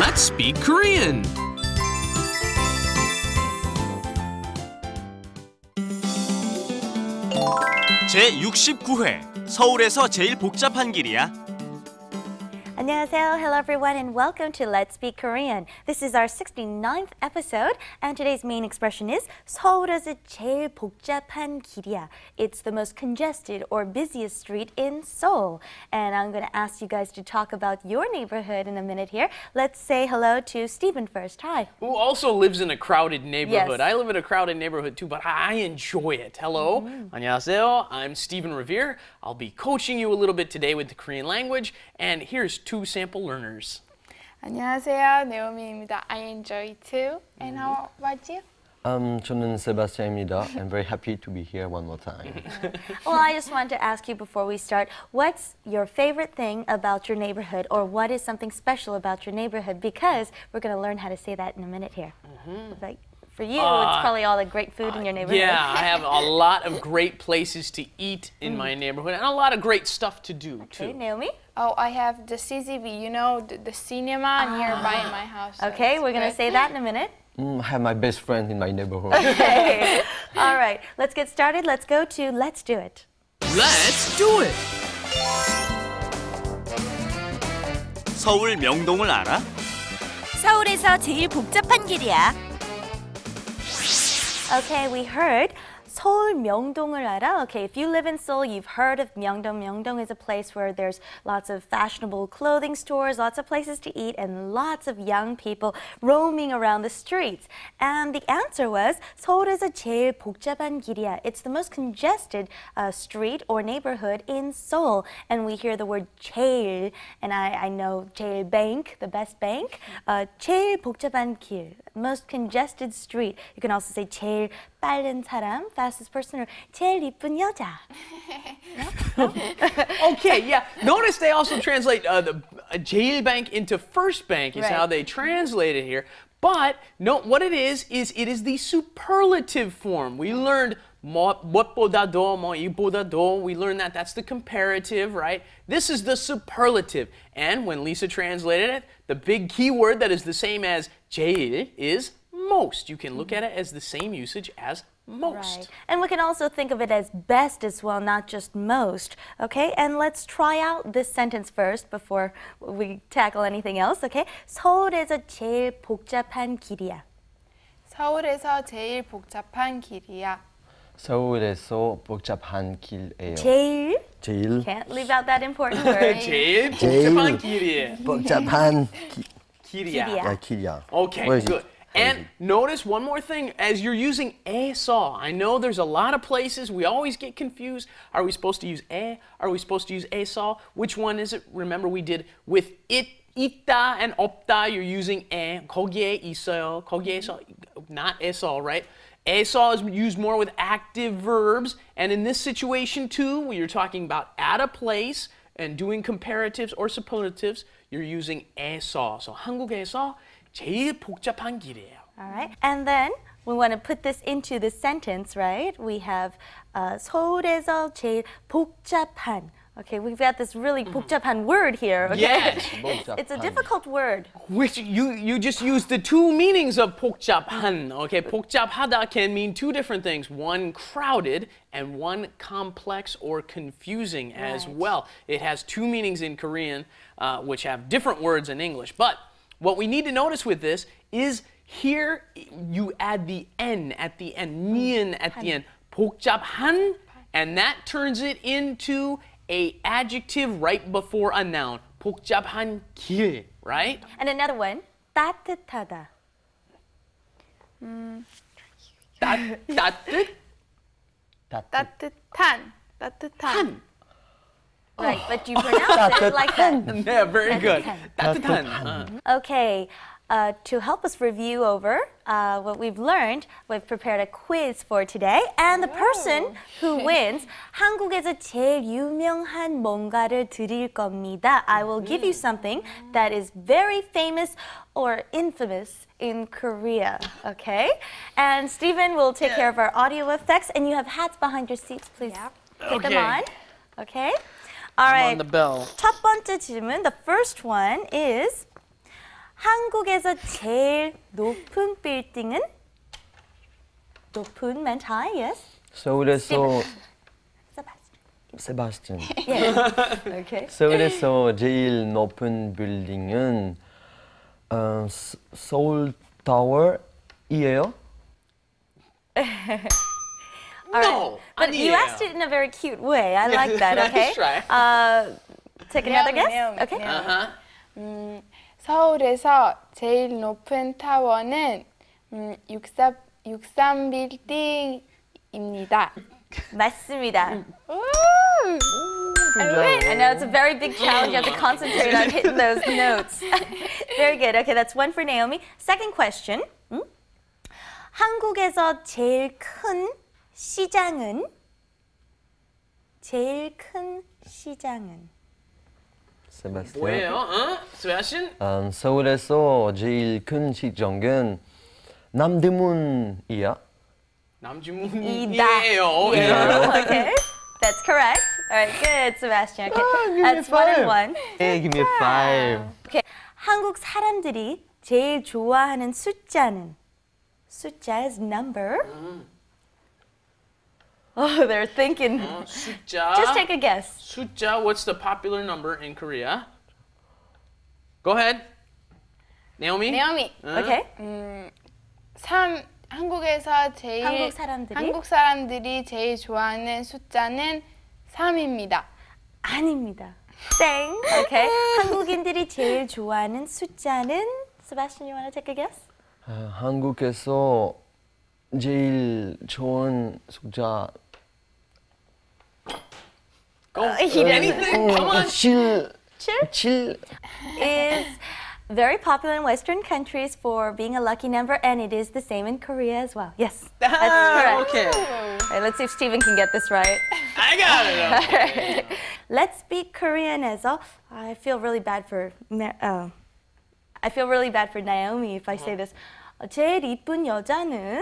Let's speak Korean. 제69회 서울에서 제일 복잡한 길이야. 안녕하세요. Hello everyone and welcome to Let's Speak Korean. This is our 69th episode and today's main expression is 서울에서 제일 복잡한 길이야. It's the most congested or busiest street in Seoul. And I'm going to ask you guys to talk about your neighborhood in a minute here. Let's say hello to Stephen first. Hi. Who also lives in a crowded neighborhood. Yes. I live in a crowded neighborhood too, but I enjoy it. Hello. 안녕하세요. I'm Stephen Revere. I'll be coaching you a little bit today with the Korean language. And here's two sample learners. 안녕하세요, 네오미입니다. I enjoy too. And how about you? 저는 세바스찬입니다. I'm very happy to be here one more time. Well, I just wanted to ask you before we start, what's your favorite thing about your neighborhood or what is something special about your neighborhood? Because we're going to learn how to say that in a minute here. Like, for you, it's probably all the great food in your neighborhood. Yeah, I have a lot of great places to eat in my neighborhood and a lot of great stuff to do Okay, too. Naomi? Oh, I have the CCV, you know, the cinema nearby my house. so Okay, it's we're going to good. say that in a minute. I have my best friend in my neighborhood. Okay. All right, let's get started. Let's go to Let's Do It. Let's do it. 서울 명동을 알아? 서울에서 제일 복잡한 길이야. Okay, we heard 서울 명동을 알아? Okay, if you live in Seoul, you've heard of Myeongdong. Myeongdong is a place where there's lots of fashionable clothing stores, lots of places to eat, and lots of young people roaming around the streets. And the answer was 서울에서 제일 복잡한 길이야. It's the most congested street or neighborhood in Seoul. And we hear the word 제일, and I know 제일 bank, the best bank. 제일 복잡한 길, most congested street. You can also say 제일 빠른 사람, fastest person, or 제일 이쁜 여자. Okay, yeah. Notice they also translate the jail bank into first bank is how Right. they translate it here. But no, what it is it is the superlative form. We learned 무엇보다 더, 이보다 더. We learned that that's the comparative, right? This is the superlative. And when Lisa translated it, the big key word that is the same as 제일 is most. You can look at it as the same usage as most. Right. And we can also think of it as best as well, not just most. Okay, and let's try out this sentence first before we tackle anything else. Okay, 서울에서 제일 복잡한 길이야. 서울에서 제일 복잡한 길이야. 서울에서 복잡한 길이에요. 제일. 제일 Can't leave out that important word. 제일 복잡한 길이에요. 복잡한 길이야. 길이야. 길이야. Okay, Where is good. it? And notice one more thing, as you're using 에서, I know there's a lot of places we always get confused. Are we supposed to use 에? Are we supposed to use 에서? Which one is it? Remember we did with it, 있다 and 없다, you're using 에. 거기에 있어요. 거기에서, not 에서, right? 에서 is used more with active verbs. And in this situation too, when you're talking about at a place and doing comparatives or superlatives, you're using 에서. So 한국에서 제일 복잡한 길이에요. All right, and then we want to put this into the sentence, right? We have 서울에서 제일 복잡한. Okay, we've got this really 복잡한 word here. Okay? Yes. It's a difficult word. Which you just used the two meanings of 복잡한. Okay, 복잡하다 can mean two different things. One crowded and one complex or confusing as Right. well. It has two meanings in Korean, which have different words in English. But what we need to notice with this is here you add the n at the end, 미은 at the end, 복잡한, and that turns it into a adjective right before a noun. 복잡한 길, right? And another one, 따뜻하다. 따뜻? 따뜻한. 따뜻한. Right, but you pronounce it like that. Yeah, very good. 따뜻한. 따뜻한. Okay, to help us review over what we've learned, we've prepared a quiz for today. And the person who wins, 한국에서 제일 유명한 뭔가를 드릴 겁니다. I will give you something that is very famous or infamous in Korea, okay? And Stephen will take care of our audio effects. And you have hats behind your seats, please. Take them Okay. on, okay? All right. On the bell. 첫 번째 질문, the first one is 한국에서 제일 높은 빌딩은? 높은 meant high, yes. 서울에서 Sebastian. 세바스찬. Yes. Okay. 서울에서 제일 높은 빌딩은 서울 타워이에요? All right. No, But you 아니에요. asked it in a very cute way. I like that, okay? Nice try. Take another guess? Naomi. Okay. Uh-huh. 서울에서 제일 높은 타워는 63 빌딩입니다. 맞습니다. I I know it's a very big challenge. You have to concentrate on hitting those notes. Very good. Okay, that's one for Naomi. Second question. 한국에서 제일 큰 시장은? 제일 큰 시장은? 세바스찬. 뭐예요? Sebastian? 서울에서 제일 큰 시장은 남대문이야. 남주문이에요. Okay, that's correct. All right, good, Sebastian. Okay, that's 1 and 1. Hey, give me a 5. Okay, 한국 사람들이 제일 좋아하는 숫자는? 숫자 is number. Oh, they're thinking. 숫자. Just take a guess. 숫자. What's the popular number in Korea? Go ahead. Naomi? 네오미. Okay. 한국에서 제일 한국 사람들이? 사람들이 제일 좋아하는 숫자는 3입니다. 아닙니다. 땡. Okay. 한국인들이 제일 좋아하는 숫자는? Sebastian, you want to take a guess? 한국에서 제일 좋은 숫자 Go. Anything? Come on. 7. Is very popular in Western countries for being a lucky number, and it is the same in Korea as well. Yes, that's correct. Okay. All right, let's see if Steven can get this right. I got it. Okay. Let's speak Korean as well. I feel really bad for Naomi if I say this. 제일 이쁜 여자는?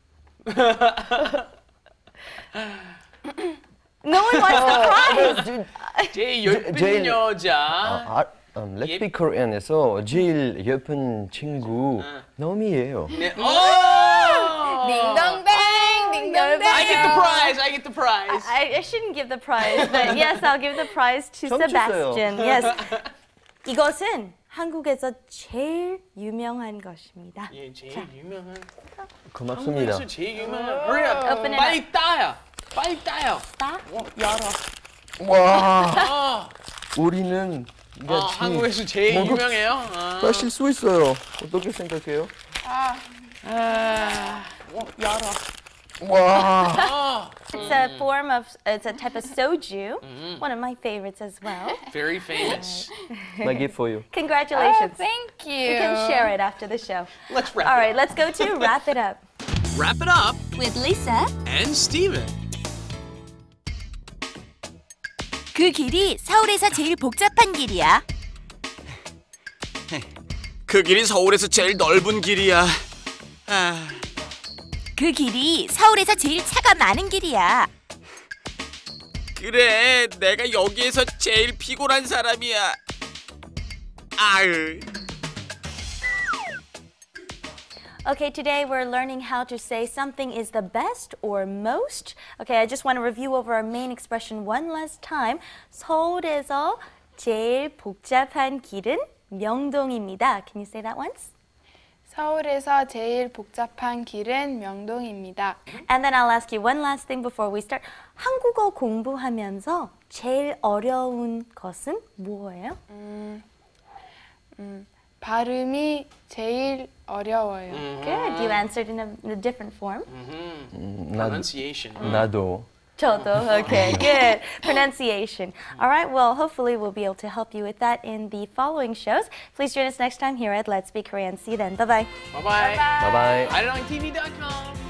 No one wants the prize. 제일 예쁜 제일- 여자. Let's speak Korean에서 제일 예쁜 친구 너미예요. 네. Oh! 딩동댕 딩동댕. I get the prize. I get the prize. I shouldn't give the prize, but yes, I'll give the prize to 좀 주세요. Sebastian. Yes. 이것은 한국에서 제일 유명한 것입니다. 예, 제일 유명한. 고맙습니다. 한국에서 제일 유명한. Hurry up. Open it 빨리 따요. 빨리 따요. 딱 열어. 와, 우리는 같이 한국에서 제일 먹을- 유명해요. 마실 수 있어요. 어떻게 생각해요? 열어. 와, It's a type of soju. One of my favorites as well. Very famous. my gift for you. Congratulations. Thank you. You can share it after the show. Let's wrap All it right, up. let's go to wrap it up. Wrap it up with Lisa. and Steven. 그 길이 서울에서 제일 복잡한 길이야. 그 길이 서울에서 제일 넓은 길이야. 그 길이 서울에서 제일 차가 많은 길이야. 그래, 내가 여기에서 제일 피곤한 사람이야. 아유. Okay, today we're learning how to say something is the best or most. Okay, I just want to review over our main expression one last time. 서울에서 제일 복잡한 길은 명동입니다. Can you say that once? 서울에서 제일 복잡한 길은 명동입니다. And then I'll ask you one last thing before we start. 한국어 공부하면서 제일 어려운 것은 뭐예요? 발음이 제일 어려워요. Good. You answered in a different form. Pronunciation. 나도. 저도. Okay, good. Pronunciation. All right, well, hopefully we'll be able to help you with that in the following shows. Please join us next time here at Let's Speak Korean. See you then. Bye-bye. Bye-bye. Bye bye. IDonTV.com.